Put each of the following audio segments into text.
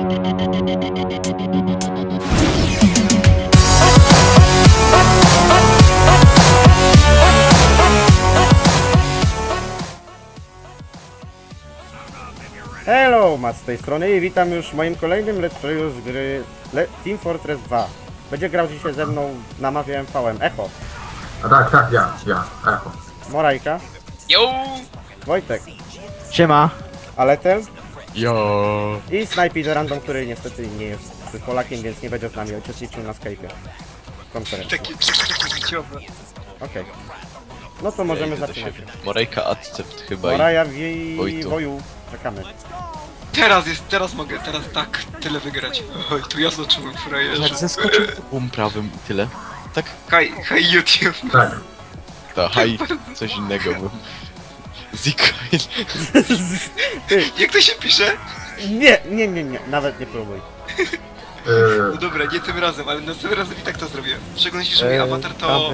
Hello, Matt z tej strony i witam już w moim kolejnym let's playu z gry Team Fortress 2. Będzie grał dzisiaj ze mną na mapie MVM Echo. A tak, ja, Echo. Morajka. Yo! Wojtek. Siema. Aletel. Jo! I Snipey Random, który niestety nie jest Polakiem, więc nie będzie z nami uczestniczył na Skype'ie. Konferencji. Takie ciowe. Okej. No to możemy zaczynać. Morejka Accept chyba Moraja i Woju. Czekamy. Teraz mogę, tak, tyle wygrać. Oj, tu ja zacząłem, frajerze. Jak zeskoczył tubą prawym i tyle. Tak? Hej YouTube. Tak. To haj, coś innego bym. Zikoil. Ty, Jak to się pisze? nie, nawet nie próbuj. No dobra, nie tym razem, ale następnym razem i tak to zrobię. W szczególności, że mój awatar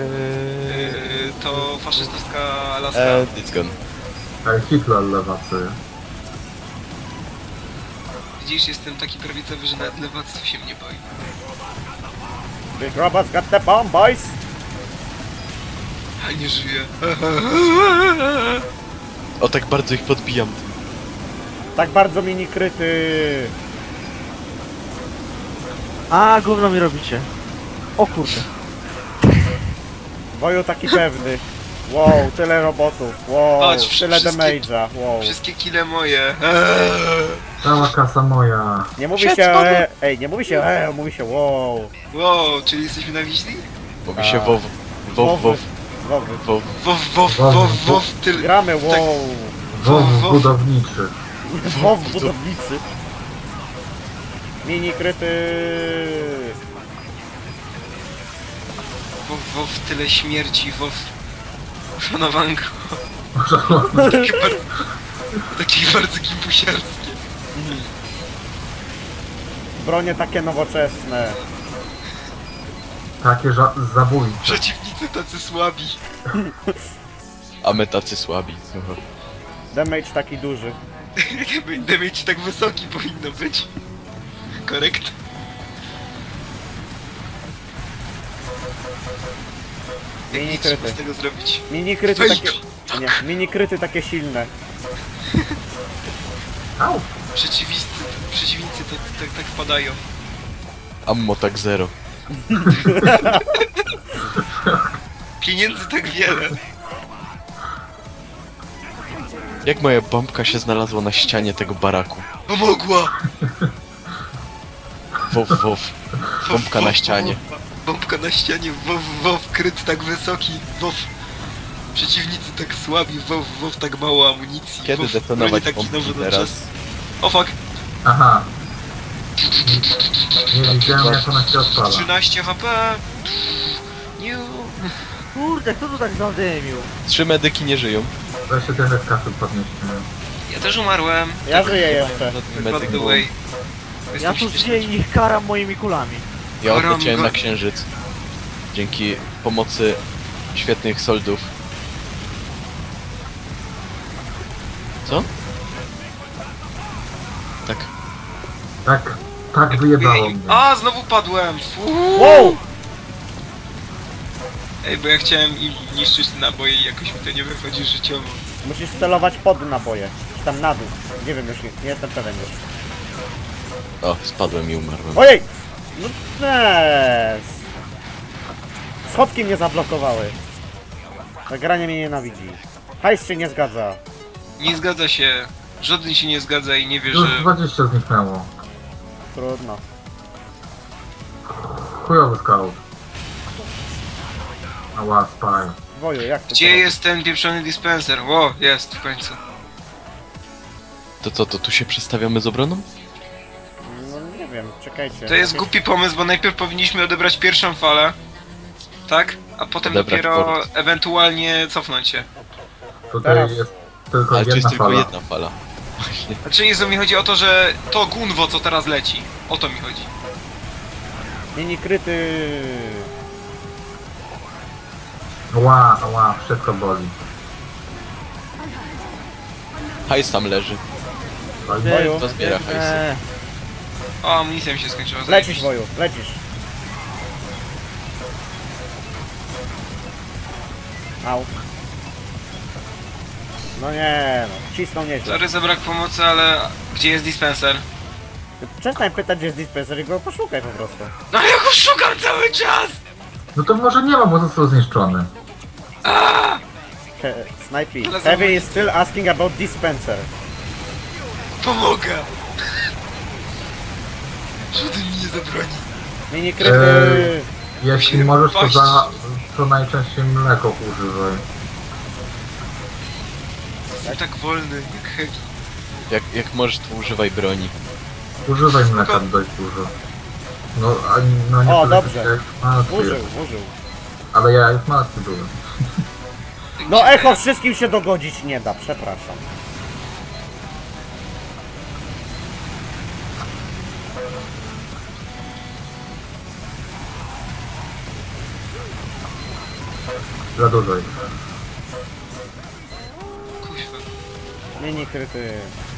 to faszystowska laska. It's gone. Hitler lewacy. Widzisz, jestem taki prawicowy, że nawet lewactwo się mnie boi. Big robots got the bomb, boys! A nie żyję. O, tak bardzo ich podbijam. Tak bardzo mini kryty. A, gówno mi robicie. O kurde. Woju taki pewny. Wow, tyle robotów. Wow, Patrz, tyle wszystkie- damage'a. Wow. Wszystkie kile moje. Cała kasa moja. Nie mówi się nie mówi się mówi się wow. Wow, czyli jesteśmy na wiśni? Mówi się wow. Wowy. Wow, tyle. Gramy wow. WoW budowniczy. Wow budownicy. Mini kryty. Wow, tyle śmierci, wow. Uszanowanko. Takie bardzo gimpusiarskie. Bronie takie nowoczesne. Takie zabójcze. Przeciwnicy tacy słabi. A my tacy słabi. Damage taki duży. Damage tak wysoki powinno być. Korekt? Jak Mini nic trzeba z kryty. tego zrobić. Mini kryty Fake. takie... Nie, mini kryty takie silne. Au. Przeciwnicy to tak wpadają. Ammo tak zero. Pieniędzy tak wiele. Jak moja bombka się znalazła na ścianie tego baraku? Pomogła! Wow. Bombka na ścianie. Bombka na ścianie, wow, kryt tak wysoki, wow. Przeciwnicy tak słabi, wow, tak mało amunicji. Kiedy wow, detonować bronie taki bombki nowoczesny. teraz? O fuck! Aha. Nie widziałem jak ona się odpala. 13 HP! Nie. Kurde, kto tu tak zadymił? 3 medyki nie żyją. Weź się trochę z kasy podnieść. Ja też umarłem. Ja żyję jeszcze. By Medyk the był. way. Ja tu żyję i ich karam moimi kulami. Ja Koram odleciałem go. na księżyc. Dzięki pomocy świetnych soldów. Co? Tak. Tak wyjebało mnie. A, znowu padłem! Wow! Ej, bo ja chciałem im niszczyć te naboje i jakoś mi to nie wychodzi życiowo. Musisz celować pod naboje. Czy tam na dół. Nie wiem już, nie jestem pewien już. O, spadłem i umarłem. Ojej! No też. Schodki mnie zablokowały. Ta granie mnie nienawidzi. Hajs się nie zgadza. Nie zgadza się. Żaden się nie zgadza i nie wie, Już że... 20 zniknęło. Trudno. Chujowy scout. Ała, spy. Woju, jak to Gdzie robisz? jest ten pieprzony dispenser? Ło, jest w końcu. To co, to tu się przestawiamy z obroną? No nie wiem, czekajcie. To jest Jakieś- głupi pomysł, bo najpierw powinniśmy odebrać pierwszą falę. Tak? A potem Odebrać dopiero port. ewentualnie cofnąć się. Tutaj Teraz. jest tylko Ale tu jest jedna tylko fala. jedna fala. Właśnie. Znaczy, Jezu, mi chodzi o to, że to gunwo, co teraz leci. O to mi chodzi. Mini kryty. Ała, wszystko boli. Hajs tam leży. Boli. Woju. To zbiera hajsy. O, amunicja mi się skończyła. Lecisz, zajebiście. Woju, lecisz. Au. No nie, no, cisną nieźle. Sorry za brak pomocy, ale gdzie jest dispenser? Przestań pytać, gdzie jest dispenser i go poszukaj po prostu. No ja go szukam cały czas! No to może nie ma, bo został zniszczony. Snipey. Ale Heavy zobacz- is still asking about dispenser. Pomogę! Żaden mi nie zabroni. Mini kryty. Jeśli Musimy możesz, to paść. to najczęściej mleko używaj. Jestem tak wolny, jak heavy. Jak możesz, to używaj broni. Używaj mleka dość dużo. No, no nie O, tyle, dobrze. jak martwy Użył, jest. użył. Ale ja już martwy byłem. No echo wszystkim się dogodzić nie da, przepraszam. Za dużo jest. Kuźwa. Mini kryty.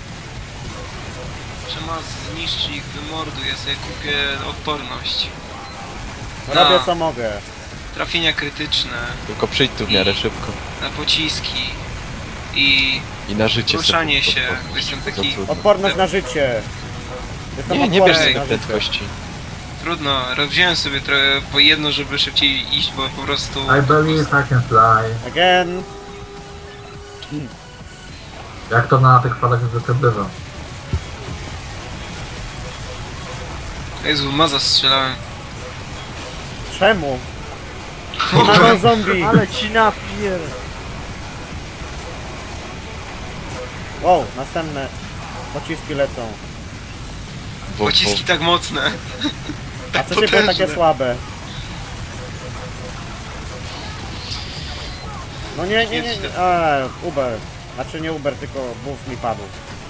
Trzeba zniszczyć ich, wymorduj, ja sobie kupię odporność. Robię No. co mogę. Trafienia krytyczne, Tylko przyjdź tu w miarę szybko. na pociski i I na życie ruszanie sobie się, podpowiedz. bo jestem To taki... trudno. Odporność na życie. Jestem Nie odporny bierz na tej życie. prędkości. Trudno, wziąłem sobie trochę po jedno, żeby szybciej iść, bo po prostu... I believe I can fly. Again. Jak to na tych falach zwykle bywa. Jezu, maza strzelałem. Czemu? Mamy zombie. Ale ci napier... Wow, następne pociski lecą. Pociski tak mocne. A co się było takie słabe? No nie. Uber. Znaczy nie Uber, tylko buf mi padł.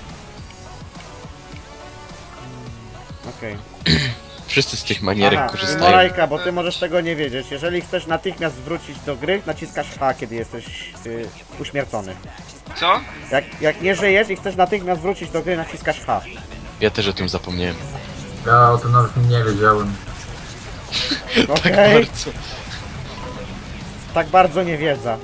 Okej. Wszyscy z tych manierek Aha, i korzystają. Morajka, bo ty możesz tego nie wiedzieć. Jeżeli chcesz natychmiast wrócić do gry, naciskasz H, kiedy jesteś uśmiercony. Co? Jak nie żyjesz i chcesz natychmiast wrócić do gry, naciskasz H. Ja też o tym zapomniałem. Ja o tym nawet nie wiedziałem. Okej? Tak bardzo. Tak bardzo nie wiedza.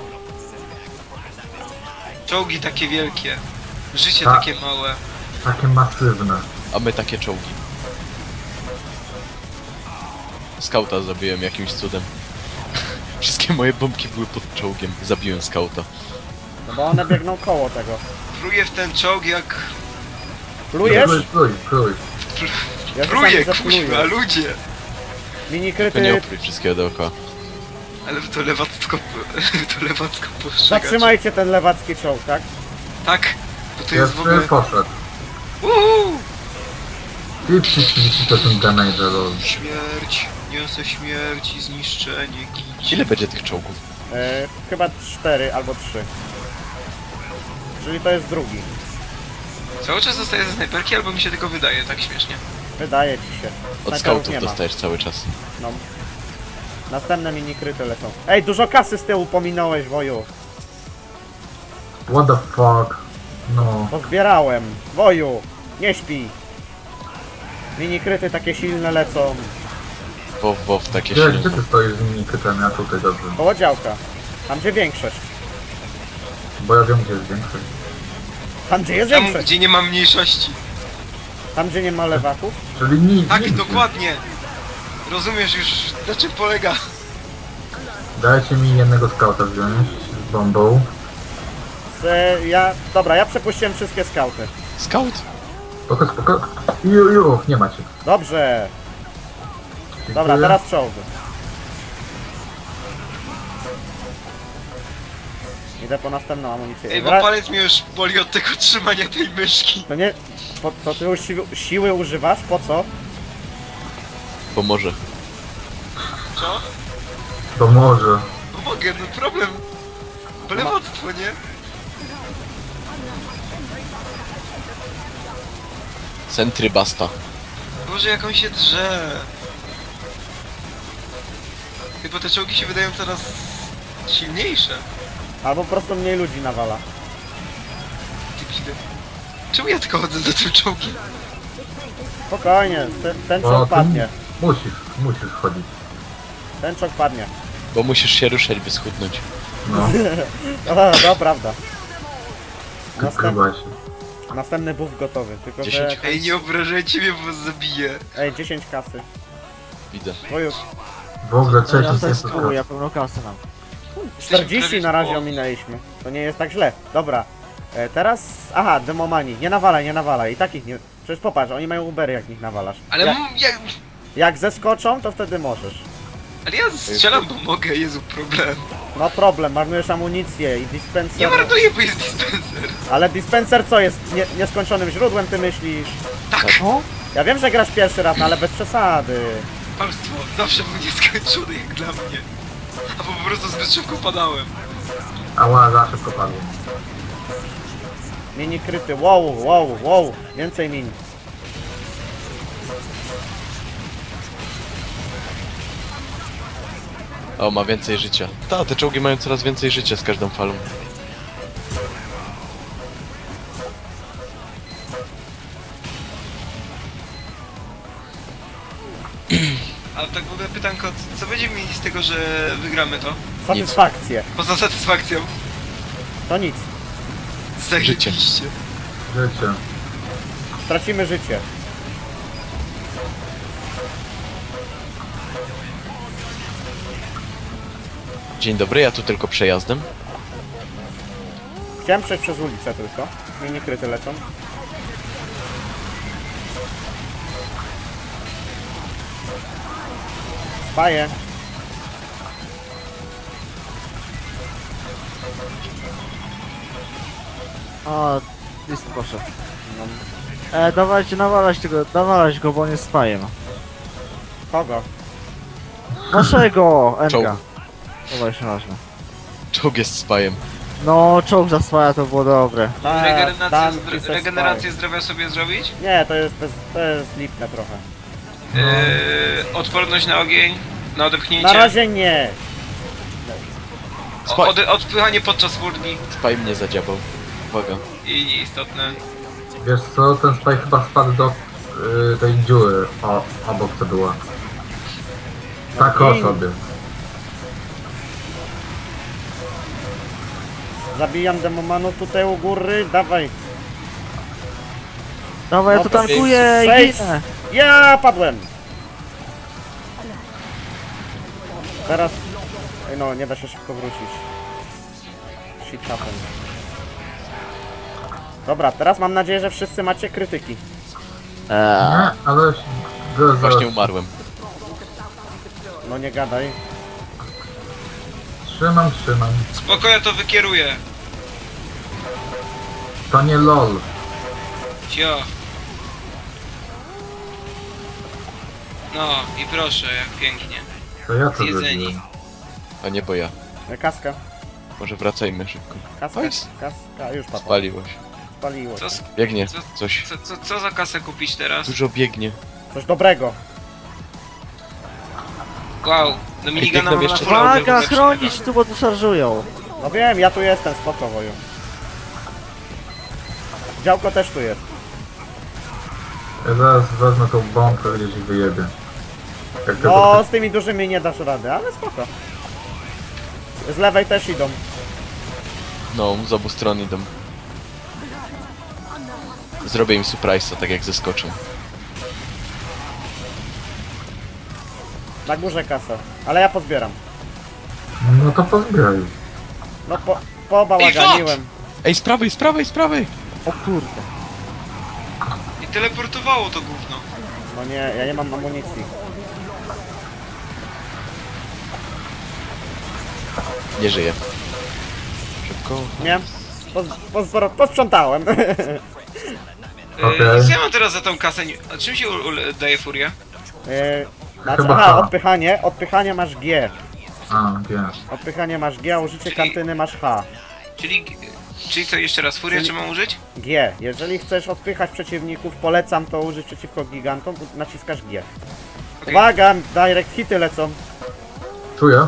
Czołgi takie wielkie. Życie Tak. takie małe. Takie masywne. A my takie czołgi. Skauta zabiłem jakimś cudem. Wszystkie moje bombki były pod czołgiem. Zabiłem skauta. No bo one biegną koło tego. Pluję w ten czołg jak... Plujesz? Pluj. Ja Pluję, czasami zapluję. kuźwa, ludzie! Mini Tylko nie kryty. oprój wszystkiego dookoła. Ale to lewacko... to lewacko postrzegać. Zatrzymajcie ten lewacki czołg, tak? Tak, bo to jest w Pierwszy ogóle... poszedł. Uhu! Ty 30% damage, lol. Śmierć, niosę śmierć i zniszczenie, gić. Ile będzie tych czołgów? Chyba 4 albo 3. Czyli to jest drugi. Cały czas dostaję ze snajperki, albo mi się tylko wydaje, tak śmiesznie. Wydaje ci się. Od Snajperów skautów nie ma. dostajesz cały czas. No. Następne mini kryty lecą. Ej, dużo kasy z tyłu pominąłeś, Woju. What the fuck? No. Pozbierałem. Woju, nie śpi. Mini kryty takie silne lecą. WoW takie Gdzie silne. ty stoisz z minikytem? Ja tutaj dobrze. Koło działka. Tam gdzie większość. Bo ja wiem, gdzie jest większość. Tam gdzie jest Tam, większość. gdzie nie ma mniejszości. Tam gdzie nie ma lewaków. Czyli nic. Tak, dokładnie. Rozumiesz już, na czym polega. Dajcie mi jednego skauta wziąć z bombą. Dobra, ja przepuściłem wszystkie skauty. Scout? Spoko. Ju, nie macie. Dobrze. Dobra, Dziękuję. teraz czołg. Idę po następną amunicję. Ej, bo palec mnie już boli od tego trzymania tej myszki. To nie... To ty siły używasz? Po co? Pomoże. Co? To może. No mogę, no problem. Lewactwo, nie? Sentry basta. Boże, jak on się drze. Chyba te czołgi się wydają coraz silniejsze. Albo po prostu mniej ludzi nawala. Debile. Czemu ja tylko chodzę za tym czołgiem? Spokojnie, ten O, czołg ty padnie. musisz chodzić. Ten czołg padnie. Bo musisz się ruszać, by schudnąć. No, O, to prawda. chyba się. Następny buff gotowy, tylko że... 10. Ej, nie obrażajcie mnie, bo was zabiję. Ej, 10 kasy. Widzę. Bo już W ogóle Ja cześć, sobie jest spróbuję, ja pełną kasę mam. 40 na razie ominęliśmy. To nie jest tak źle. Dobra. Teraz... Aha, demomani. Nie nawalaj. I takich nie... Przecież popatrz, oni mają Ubery, jak nich nawalasz. Ale Jak zeskoczą, to wtedy możesz. Ale ja strzelam, bo mogę, Jezu, problem. No problem, marnujesz amunicję i Nie dispenser... marnuję, bo jest dispenser. Ale dispenser co jest? Nieskończonym źródłem, ty myślisz? Tak, O? Ja wiem, że grasz pierwszy raz, no ale bez przesady. kłamstwo. Zawsze był nieskończony jak dla mnie. Albo po prostu zbyt szybko padałem. Ała, za szybko padło. Mini kryty, wow. Więcej mini. O, ma więcej życia. Ta, te czołgi mają coraz więcej życia z każdą falą. Ale tak w ogóle pytanko, co będziemy mieli z tego, że wygramy to? Satysfakcję. Poza satysfakcją. To nic. Zajebiście. Życie. Stracimy życie. Dzień dobry, ja tu tylko przejazdem. Chciałem przejść przez ulicę tylko. Mini kryty lecą. Spaję. O, list poszedł. Dawajcie, nawalać go, bo on jest spajem. Kogo? Naszego! Czołg. Enga. To jeszcze ważne. Czołg jest spajem. No, czołg za spaja to było dobre. Regenerację zdrowia sobie zrobić? Nie, to jest lipne trochę. Odporność na ogień, na odepchnięcie. Na razie nie. Odpychanie podczas furni Spaj mnie zadziabał. Uwaga. i nieistotne. Wiesz co, ten spaj chyba spadł do tej dziury obok co była. Tak o i- sobie. Zabijam demomanów tutaj u góry, dawaj. Dawaj, ja No to to tankuję i sześć. ginę. Ja padłem. Teraz... Ej, no, nie da się szybko wrócić. Shit happens. Dobra, teraz mam nadzieję, że wszyscy macie krytyki. Nie, ale... Właśnie umarłem. No nie gadaj. Trzymam. Spokojnie, to wykieruję. To nie LOL. Cio. No i proszę, jak pięknie. To ja to Zjedzeni. zrobiłem. A nie, bo ja. Kaska. Może wracajmy szybko. Kaska. Oj, Kaska. Już padła. spaliło się. Spaliło się. Biegnie. Co- Coś. Co za kasę kupić teraz? Dużo biegnie. Coś dobrego. Wow, do minigana biegną można jeszcze- full audio Uwaga, lepszego. chronić tu, bo tu szarżują. No wiem, ja tu jestem, spoko woju. Działko też tu jest. Ja zaraz wezmę tą bombkę gdzieś i wyjebię. Jak No, tylko... z tymi dużymi nie dasz rady, ale spoko. Z lewej też idą. No, z obu stron idą. Zrobię im surprise'a, tak jak zeskoczą. Na górze kasa. Ale ja pozbieram. No to pozbieraj. No pobałaganiłem. Ej, z prawej, z prawej, z prawej! O kurde. I teleportowało to gówno. No nie, ja nie mam amunicji. Nie żyję. Szybko. Nie? Posprzątałem. Okej. Co ja mam teraz za tą kasę? A czym się daje furię? Znaczy, Chyba aha, H. odpychanie. Odpychanie masz G. A, wiem. Odpychanie masz G, a użycie Czyli- kantyny masz H. Czyli co, jeszcze raz furię Czyli- czy mam użyć? G. Jeżeli chcesz odpychać przeciwników, polecam to użyć przeciwko gigantom, naciskasz G. Okej. Uwaga, direct hity lecą. Czuję.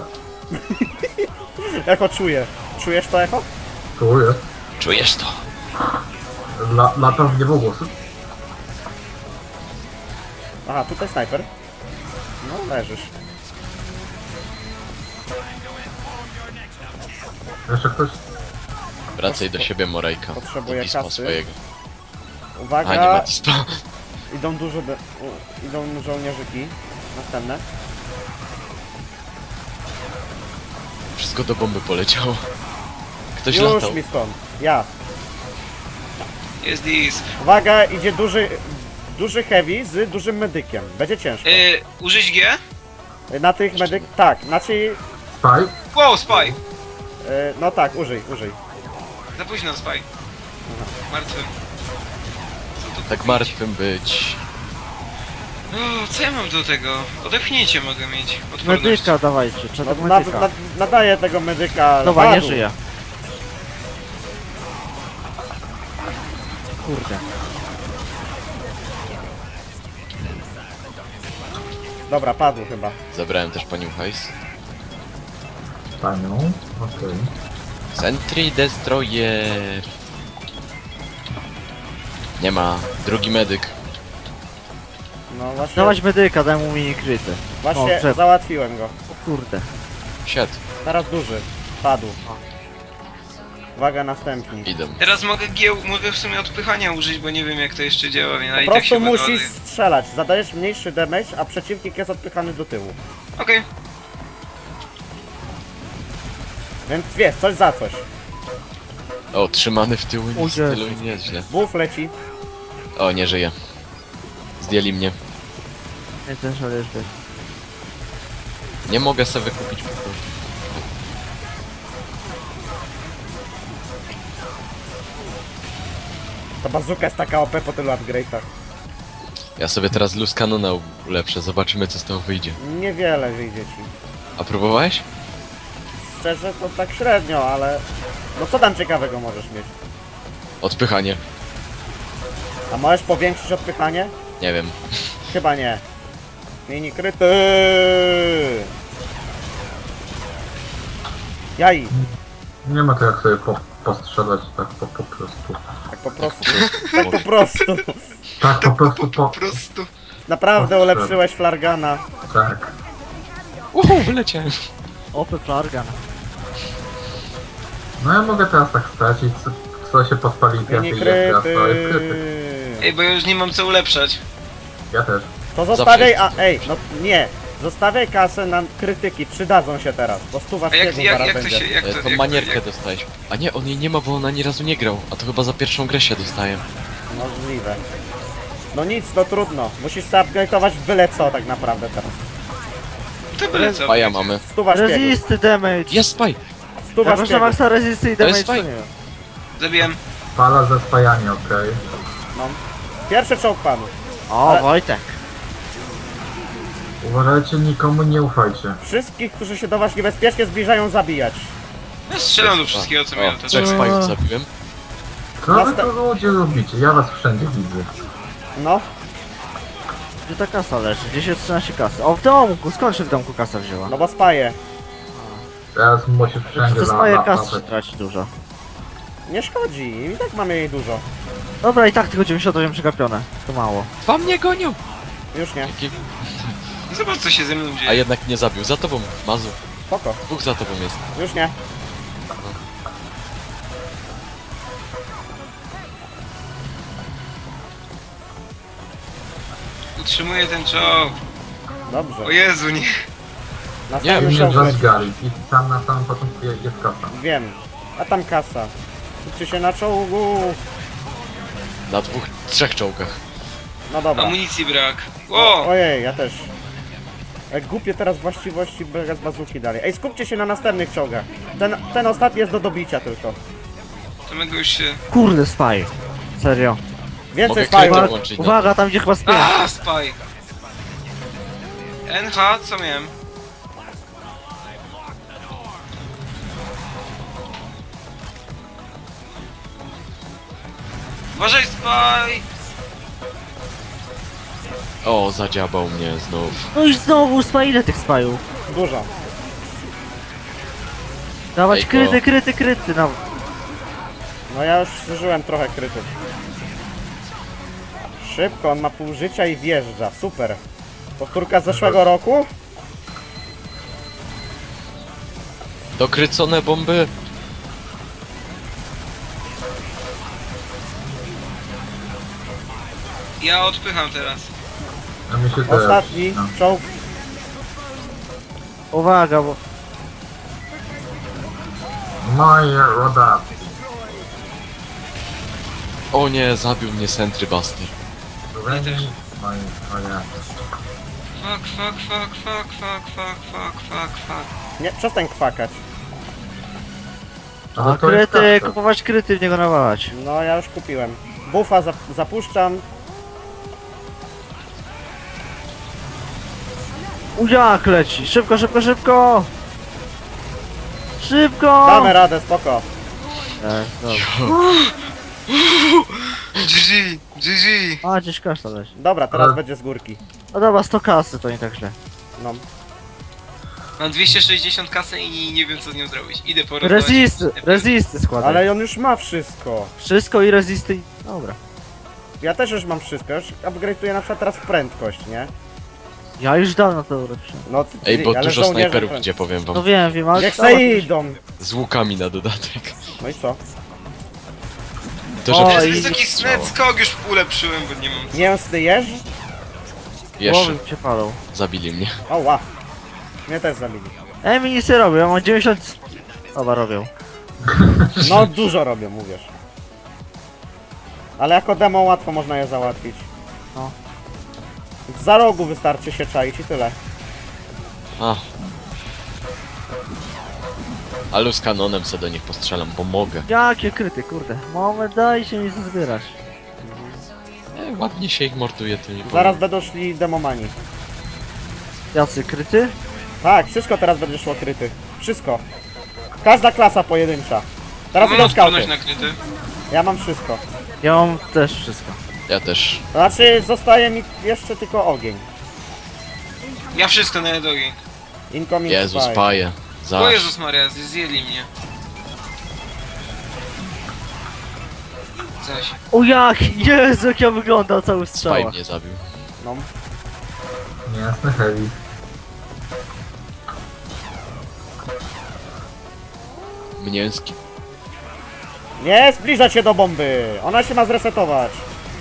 Echo czuję. Czujesz to echo? Czuję. Czujesz to? Latam w niebogłosy. Aha, tutaj snajper. No, leżysz. Jeszcze ktoś? Wracaj do siebie, Morejka. Potrzebuję Do dispa kasy. swojego. A, nie ma Uwaga! dispa. Idą idą żołnierzyki. Następne. Wszystko do bomby poleciało. Ktoś Już latał. mi stąd. Ja. Jest dis. Uwaga, idzie duży heavy z dużym medykiem. Będzie ciężko. Użyć G? Na tych medyk... Tak, znaczy... Spike? Wow, spy! No tak, użyj. Za późno, spy. Martwy. Tak martwym być. O, co ja mam do tego? Odepchnięcie mogę mieć. Odporność. Medyka dawajcie, No, trzeba tego medyka. nadaję tego medyka. Dobra, nie padł. żyje. Kurde. Dobra, padł chyba. Zabrałem też panią hajs. Panią? Okej. Sentry Destroyer. Nie ma. Drugi medyk. No właśnie, Dawać medyka, daj mu mini kryty. właśnie O, przed- załatwiłem go. O kurde. Siad. Teraz duży. Padł. Uwaga, następni. Idę. Teraz mogę w sumie odpychania użyć, bo nie wiem jak to jeszcze działa, więc Po i tak prostu się musisz wyrobię. strzelać. Zadajesz mniejszy damage, a przeciwnik jest odpychany do tyłu. Okej. Więc wiesz, coś za coś. O, trzymany w tyłu, O nic stylu Jezu. nieźle. Buff leci. O, nie żyje. Zdjęli mnie. Nie ten szalesz być. Nie mogę sobie wykupić po prostu. Ta bazuka jest taka OP po tylu upgrade'ach. Ja sobie teraz luz kanona ulepszę, zobaczymy co z tego wyjdzie. Niewiele wyjdzie ci. A próbowałeś? Szczerze to tak średnio, ale... No co tam ciekawego możesz mieć? Odpychanie. A możesz powiększyć odpychanie? Nie wiem. Chyba nie. Mini kryty! Jaj! Nie ma to jak sobie postrzelać tak po prostu. Tak po prostu. Tak po prostu. Tak po prostu Po prostu. Naprawdę ulepszyłeś flargana. Tak. Wyleciałem. Opy flargan. No ja mogę teraz tak stać i co się podpali Mini kwiaty i jest teraz kryty! to jest kryty. Ej, bo ja już nie mam co ulepszać. Ja też. To zostawiaj, Zawsze a ej, no nie. Zostawiaj kasę na krytyki, przydadzą się teraz, bo stuwa A jak, śniegu jak, zaraz jak to będzie. się... Jak to, Tą jak, manierkę jak, dostałeś. A nie, on jej nie ma, bo on ani razu nie grał. A to chyba za pierwszą grę się dostaje. Możliwe. No nic, no trudno. Musisz sobie upgrade'ować byle co tak naprawdę teraz. to byle co. A ja mamy. Stuwa szpiegu. Resisty damage! Jest spy! Stuwa Jak masz na szpiegu. maksa resisty i To damage, jest to nie fajne. wiem. Zabiłem. Fala ze spajami, okej. No. Pierwszy czołg padł. O, Ale- Wojtek. Uważajcie, nikomu nie ufajcie. Wszystkich, którzy się do was niebezpiecznie zbliżają, zabijać. Ja strzelam do wszystkiego co miałem. O, To trzech spyów zabiłem. Co wy to ludzie robicie? Ja was wszędzie widzę. No. Gdzie ta kasa leży? Gdzie się 13 kasy? O, w domku! Skąd się w domku kasa wzięła? No bo spaje. Teraz musisz wszędzie To swoje kasy się latać. traci dużo. Nie szkodzi. I tak mamy jej dużo. Dobra, i tak tylko 98 przegapione. To mało. Dwa mnie gonią! Już nie. Jaki... Zobacz co się ze mną A dzieje. jednak nie zabił. Za tobą, Mazu. Spoko. Dwóch za tobą jest. Już nie. Utrzymuję ten czołg. Dobrze. O Jezu, nie. Następny Mnie czołg leci. zażgali i tam na samym początku jest kasa. Wiem. A tam kasa. Skupcie się na czołgu. Na dwóch, trzech czołgach. No dobra. Amunicji brak. O! Ojej, ja też. Głupie teraz właściwości bez bazuki dalej. Ej, skupcie się na następnych czołgach. Ten ostatni jest do dobicia tylko. To mogę już się... Kurde, spy. Serio. Więcej Mogę spajów. krytę Uwaga, włączyć, no. uwaga, tam gdzie chyba spię. A, spy! NH, co miałem? Uważaj, spy! O, zadziabał mnie znów. No i znowu spy, ile tych spyów? Dużo. Dawać Ej, kryty, no. No ja już zużyłem trochę krytów. Szybko, on ma pół życia i wjeżdża. Super. Powtórka z zeszłego roku? Dokrycone bomby. Ja odpycham teraz. A mi się też... Ostatni No. czołg. Uwaga, bo... Moje roda. O nie, zabił mnie Sentry Buster. też. Moje. Fuck, fuck, fuck, fuck, fuck, fuck, fuck, fuck, fuck. Nie, przestań kwakać. Ale A to jest kryty, tak, kupować kryty, w niego nawalać. No ja już kupiłem. Buffa zapuszczam. Udziak leci, szybko, szybko, szybko! Szybko! Damy radę, spoko. Dobra. GG, GG. A, gdzieś kaszta leci. Dobra, teraz Ale- będzie z górki. No dobra, 100 kasy, to nie tak źle. No. Mam 260 kasy i nie wiem co z nią zrobić. Idę po rozdawać. Rezisty składaj. Ale on już ma wszystko. Wszystko i rezisty i... Dobra. Ja też już mam wszystko. Już upgrade'uję na przykład teraz w prędkość, nie? Ja już dawno to ulepszyłem. No, Ej, bo ale dużo żołnierze snajperów pręd- idzie, powiem wam. No wiem, ale... Niech se idą. Z łukami na dodatek. No i co? To, O, że To i- jest wysoki snet skok już ulepszyłem, bo nie mam. Mięsny jeż? jeszcze Głowy cię palą. zabili mnie. O, ła. Mnie też zabili. Mi nic nie robią, ja mam 90... Oba robią. No, dużo robią, mówisz. Ale jako demo łatwo można je załatwić. No. Za rogu wystarczy się czaić i tyle. A. Ale z kanonem se do nich postrzelam, bo mogę. Jakie kryty, kurde. Moment, dajcie mi zbierać. Ładnie się ich morduje, to nie Zaraz powiem. będą szli demomani. Jacy kryty? Tak, wszystko teraz będzie szło kryty. Wszystko. Każda klasa pojedyncza. Teraz Mam idą skauty. odporność na kryty. Ja mam wszystko. Ja mam też wszystko. Ja też. To znaczy, zostaje mi jeszcze tylko ogień. Ja wszystko na ogień. Incoming Jezus, spy. paje. O Zaś. Jezus Maria, zjedli mnie. Zaś. O jak! Jezu, jak ja wyglądał cały Spaj strzał. mnie zabił. No. Jasne, heavy. Mnięski. Nie zbliżać się do bomby! Ona się ma zresetować.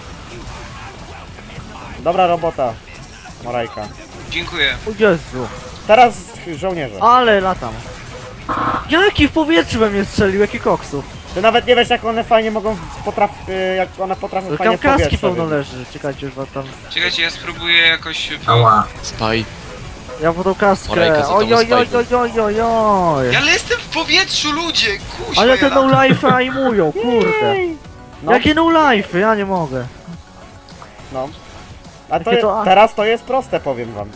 Dobra robota, Morajka. Dziękuję. O Jezu. Teraz żołnierze. Ale latam. Jaki w powietrzu we mnie strzelił, jaki koksów. Ty nawet nie wiesz jak one fajnie mogą jak one potrafią fajnie Tam w kaski powietrze pełno wybić. leży, czekajcie już tam. Czekajcie, ja spróbuję jakoś... Ała. Spaj. Ja po tą kaskę. Morajka, za tobą Oj, oj, oj, spajku. oj, oj, oj, oj. Ale jestem w powietrzu, ludzie! Kuźwa, Ale te ja no latam. life aimują, kurde. No. Jakie no life, ja nie mogę. No. A to, Takie to- teraz to jest proste, powiem wam.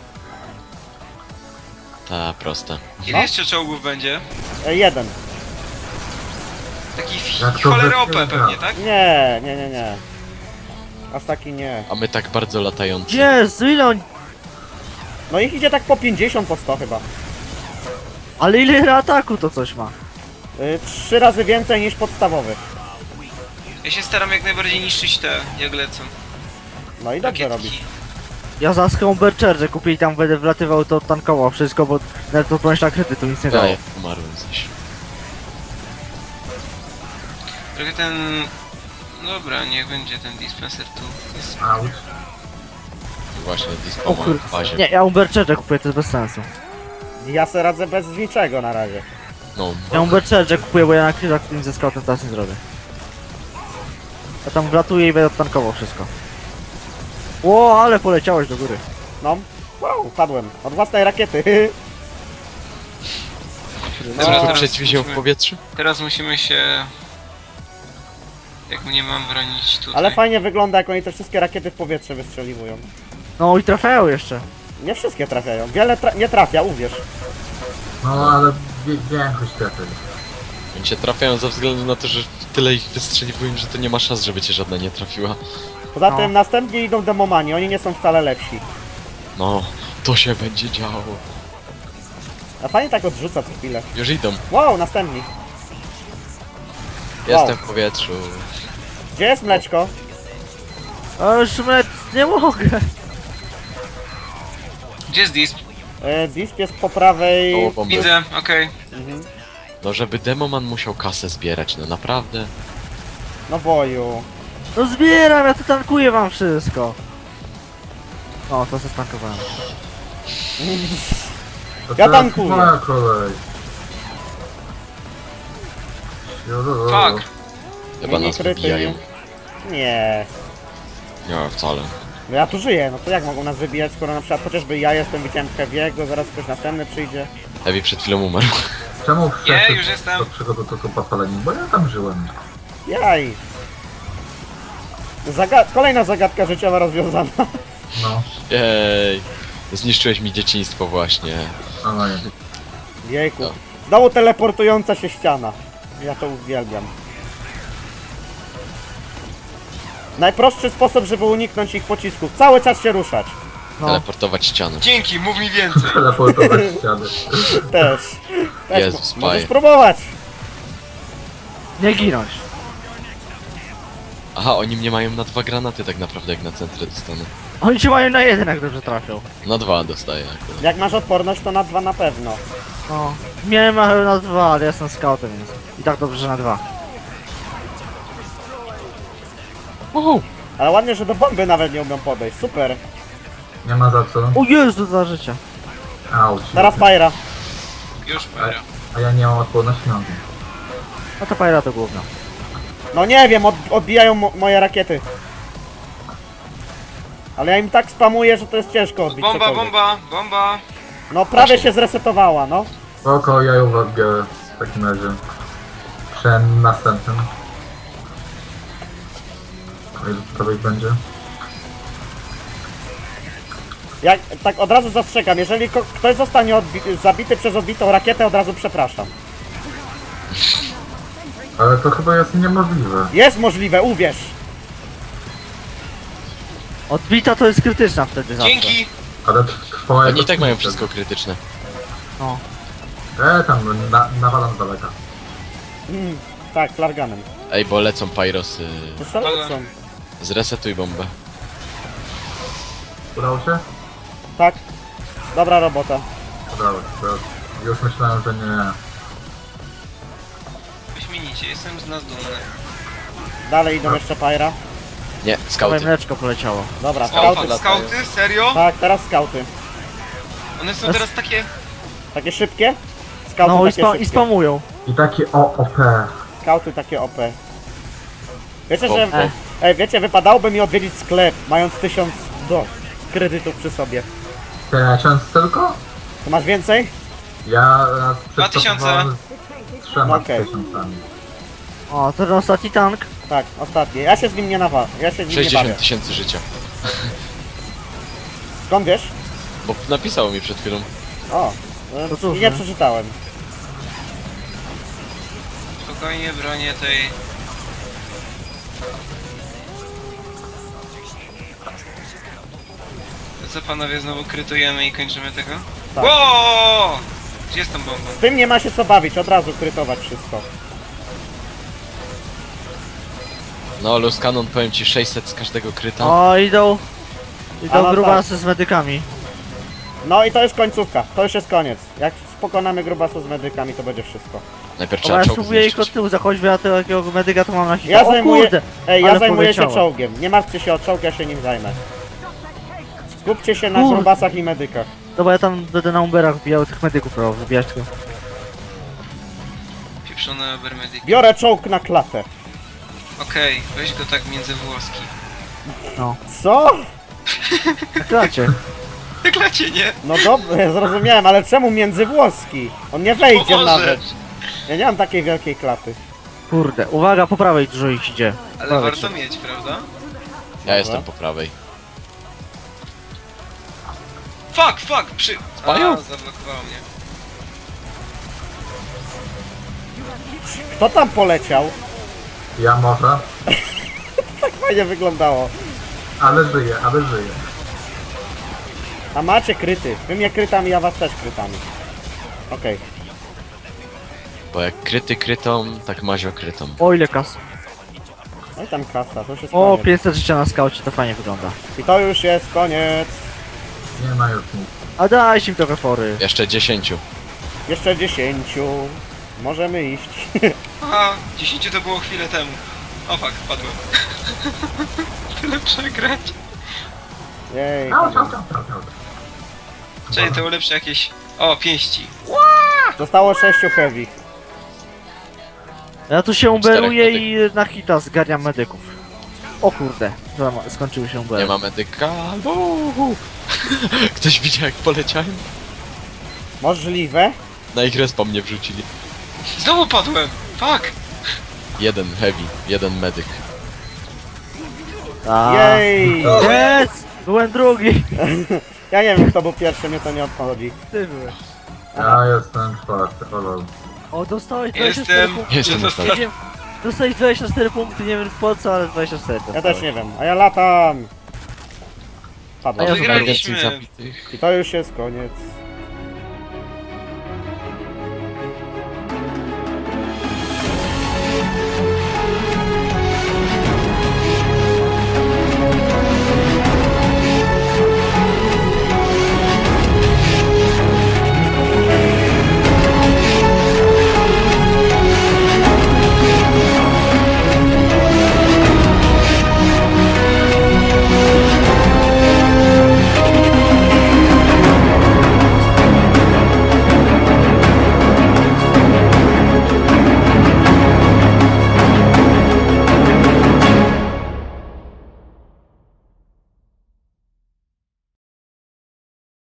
Ta, proste. Ile jeszcze czołgów będzie? Jeden. Taki Jak to choler OP wygląda? pewnie, tak? Nie. Aż taki nie. A my tak bardzo latający. Jezu, ile on... No ich idzie tak po 50, po 100 chyba. Ale ile ataku to coś ma? 3 razy więcej niż podstawowych. Ja się staram jak najbardziej niszczyć te, jak lecą. No i dobrze Rakietki. robisz. Ja za Scombercherze kupię i tam będę wlatywał, to tankował wszystko, bo nawet to na kryty to nic nie Ja dało. umarłem zaś. Trochę ten... Dobra, niech będzie ten dispenser tu. Jest... Out. Właśnie O dispoma kurde. w bazie. Nie, ja Umbercherze kupuję, to jest bez sensu. Ja se radzę bez niczego na razie. No, Ja Umbercherze kupuję, bo ja na krytach ze scoutem teraz nie zrobię. Ja tam wlatuję i będę tankował wszystko. Ło, ale poleciałeś do góry. No. Wow, padłem. Od własnej rakiety. co Teraz tu przedźwiział w musimy- powietrzu? Teraz musimy się... Jak mnie mam bronić tutaj? Ale fajnie wygląda jak oni te wszystkie rakiety w powietrze wystrzeliwują. No i trafiają jeszcze. Nie wszystkie trafiają. Wiele nie trafia, uwierz. No ale większość trafili. Oni się trafiają ze względu na to, że tyle ich wystrzeliwują, że to nie ma szans, żeby cię żadna nie trafiła. Poza No. tym następnie idą demomani, oni nie są wcale lepsi. No, to się będzie działo. A fajnie tak odrzuca co chwilę. Już idą. Wow, następni. Jestem w powietrzu. Gdzie jest mleczko? A Szmet, nie mogę. Gdzie jest Disp? Disp jest po prawej... Koło bomby. Widzę, okej. Mhm. No żeby Demoman musiał kasę zbierać, no naprawdę. No boju. No zbieram, ja tu tankuję wam wszystko. O, to zestankowałem. To Ja teraz tankuję. Moja kolej. Fuck. Chyba nas Mini wybijają. kryty. Nie. Nie, wcale. No ja tu żyję, no to jak mogą nas wybijać, skoro na przykład chociażby ja jestem, widziałem Heavy'ego, zaraz ktoś następny przyjdzie. Heavy przed chwilą umarł. Czemu wszedł już jestem. do przygodu tylko papaleni? Bo ja tam żyłem. Jaj. Kolejna zagadka życiowa rozwiązana. No, Jej. Zniszczyłeś mi dzieciństwo właśnie. no nie. Jejku. No. Znowu teleportująca się ściana. Ja to uwielbiam. Najprostszy sposób, żeby uniknąć ich pocisków. Cały czas się ruszać. No. Teleportować ścianę. Dzięki, mów mi więcej. Teleportować ściany. Też. Jezus, Możesz Maja. spróbować. Nie ginąć. Aha, oni mnie mają na 2 granaty tak naprawdę, jak na centrę dostanę. Oni cię mają na jeden, jak dobrze trafią. Na 2 dostaję akurat. Jak masz odporność, to na 2 na pewno. No. Miałem na 2, ale ja jestem scoutem, więc i tak dobrze, że na 2. Uhu. Ale ładnie, że do bomby nawet nie umią podejść. Super. Nie ma za co. O Jezu, za życia. Auć. Teraz Pyra. Już, Pyra. A ja nie mam odporności nogi. A to Pyra to główna. No nie wiem, odbijają moje rakiety. Ale ja im tak spamuję, że to jest ciężko odbić. Bomba, cokolwiek. bomba, bomba. No prawie Właśnie. się zresetowała, no. Spoko, ja ją biorę w takim razie. Przy następnym. O ile to prawie będzie. Jak, tak od razu zastrzegam, jeżeli ktoś zostanie zabity przez odbitą rakietę, od razu przepraszam. Ale to chyba jest niemożliwe. Jest możliwe, uwierz. Odbita to jest krytyczna wtedy zawsze. Dzięki. Ale trwała Oni jako i tak mają wtedy. wszystko krytyczne. No. Tam nawalam z daleka. Tak, flarganem. Ej, bo lecą Pyrosy. To szaleńcą. Zresetuj bombę. Udało się? Tak. Dobra robota. Udało się. Bo już myślałem, że nie. Wyśmienicie, jestem z nas dumny. Dalej idą jeszcze Pyra. Nie, Moje skauty. mleczko poleciało. Dobra, O, skauty. fuck, skauty? Serio? Tak, teraz skauty. One są teraz takie... Takie szybkie? Skauty No i, takie szybkie. i spamują. I takie OP. Skauty takie OP. Wiecie, O, że... wiecie, wypadałoby mi odwiedzić sklep, mając 1000 kredytów przy sobie. 1000 tylko? To masz więcej? Ja raz 2000. przetestowałem z 3 Okej. tysiącami. O, ten ostatni tank. Tak, ostatni. Ja się z nim nie nawalam. Ja się z nim nie 60 bawię. tysięcy życia. Skąd wiesz? Bo napisało mi przed chwilą. O, To cóż, i nie no. przeczytałem. Spokojnie bronię tej... To co panowie, znowu krytujemy i kończymy tego? Tak. Wow! Gdzie jest tą bombą? Z tym nie ma się co bawić, od razu krytować wszystko. No, Loose Cannon, powiem ci 600 z każdego kryta. O, idą. A Idą no grubasy z medykami. No i to jest końcówka, to już jest koniec. Jak pokonamy grubasu z medykami, to będzie wszystko. Najpierw O, trzeba ja czołg spróbuję ich od zniszczyć. tyłu zachodzić, bo ja takiego medyka to mam na hita. Ja O zajmuję, kurde! ja ale zajmuję się poleciało. czołgiem. Nie martwcie się o czołg, ja się nim zajmę. Skupcie się na Kurde. grubasach i medykach. Dobra, ja tam będę na umberach wbijał tych medyków, prawo, wybijać tylko. Pieprzone Obermedyk. Biorę czołg na klatę. Okej, weź go tak między włoski. No. Co? Na klacie. Jak lecie, nie? No dobrze, zrozumiałem, ale czemu międzywłoski? On nie wejdzie Pomożesz. nawet. Ja nie mam takiej wielkiej klaty. Kurde, uwaga, po prawej dużo ich idzie. Ale Prawej warto się. mieć, prawda? Ja jestem po prawej. Fuck! Spają? A, zablokowało mnie. Kto tam poleciał? Ja może, Fajnie wyglądało. ale żyję, ale żyję. A macie kryty. Wy mnie krytami, ja was też krytami. Okej. Bo jak kryty krytą, tak Mazio krytą. O, ile kas. No i tam kasa, to już jest O, koniec. 500 życia na skaucie, to fajnie wygląda. I to już jest koniec. Nie ma już nic. A dajcie mi trochę fory. Jeszcze 10. Jeszcze 10. Możemy iść. Aha, 10 to było chwilę temu. O fuck, padłem. Tyle przegrać. Jej. Auć, auć, auć, auć, auć. Czyli to ulepszę jakieś... O, pięści. Zostało 6 heavy. Ja tu się uberuję medyków. i na hita zgarniam medyków. O kurde, skończyły się Nie ubery. ma medyka. Uhu. Ktoś widział jak poleciałem? Możliwe? Na ich respa mnie wrzucili. Znowu padłem! Fuck! Jeden heavy, jeden medyk. Jej! Jest! Byłem drugi! Ja nie wiem kto był pierwszy, mnie to nie obchodzi. Ty byłeś. Ja jestem czwarty, holol. O, dostałeś 24 Jestem... punkty. Jestem Zostaw- ostatni. Nie wiem, dostałeś 24 punkty, nie wiem po co, ale 24 Ja dostałeś. też nie wiem, a ja latam. A Padłem. ja Wygraliśmy. Najwięcej zabitych. I to już jest koniec.